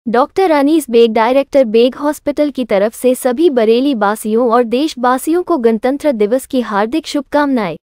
Doctor Anees Baig, director Baig hospital की तरफ से सभी बरेली वासियों और देशवासियों को गणतंत्र दिवस की हार्दिक शुभकामनाएं।